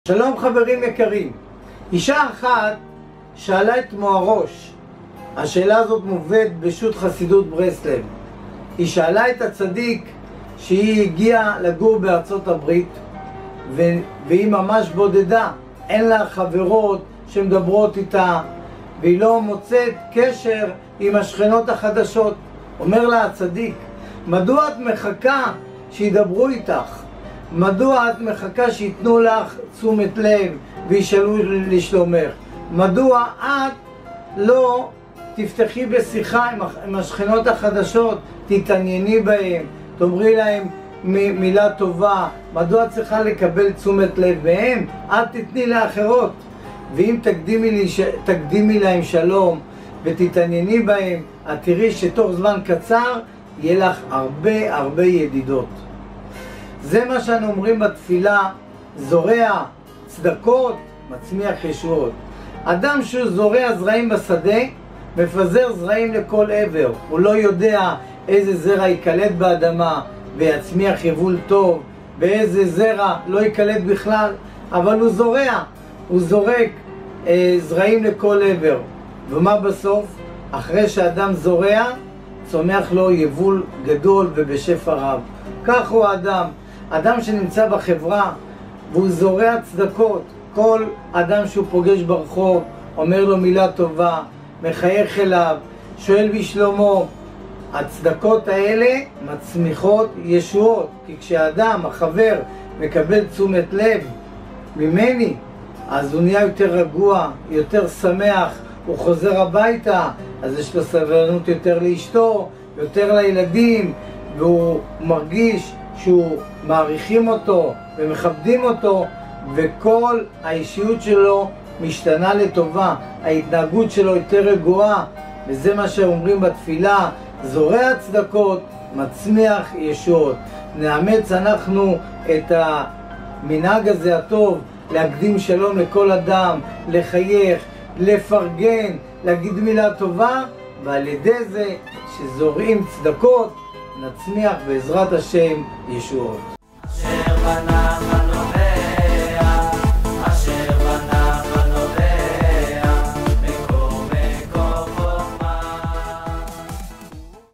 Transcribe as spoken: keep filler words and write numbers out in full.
שלום חברים יקרים, אישה אחת שאלה את מוהראש, השאלה הזאת מובאת בשו"ת חסידות ברסלב. היא שאלה את הצדיק שהיא הגיעה לגור בארצות הברית ו... והיא ממש בודדה, אין לה חברות שמדברות איתה והיא לא מוצאת קשר עם השכנות החדשות. אומר לה הצדיק, מדוע את מחכה שידברו איתך? מדוע את מחכה שיתנו לך תשומת לב וישאלו לשלומך? מדוע את לא תפתחי בשיחה עם השכנות החדשות, תתענייני בהם, תאמרי להם מילה טובה? מדוע צריכה לקבל תשומת לב מהם? את תתני לאחרות. ואם תקדימי, לי, תקדימי להם שלום ותתענייני בהם, את תראי שתוך זמן קצר יהיה לך הרבה הרבה ידידות. זה מה שאנו אומרים בתפילה, זורע צדקות, מצמיח ישועות. אדם שהוא זורע זרעים בשדה, מפזר זרעים לכל עבר. הוא לא יודע איזה זרע יקלט באדמה ויצמיח יבול טוב, ואיזה זרע לא יקלט בכלל, אבל הוא זורע, הוא זורק אה, זרעים לכל עבר. ומה בסוף? אחרי שאדם זורע, צומח לו יבול גדול ובשפע רב. כך הוא האדם. אדם שנמצא בחברה והוא זורע צדקות, כל אדם שהוא פוגש ברחוב אומר לו מילה טובה, מחייך אליו, שואל בשלומו, הצדקות האלה מצמיחות ישועות. כי כשאדם, החבר, מקבל תשומת לב ממני, אז הוא נהיה יותר רגוע, יותר שמח, הוא חוזר הביתה, אז יש לו סבלנות יותר לאשתו, יותר לילדים, והוא מרגיש שהוא מעריכים אותו ומכבדים אותו, וכל האישיות שלו משתנה לטובה, ההתנהגות שלו יותר רגועה. וזה מה שאומרים בתפילה, זורע צדקות, מצמיח ישועות. נאמץ אנחנו את המנהג הזה הטוב, להקדים שלום לכל אדם, לחייך, לפרגן, להגיד מילה טובה, ועל ידי זה שזורעים צדקות נצמיח בעזרת השם ישועות.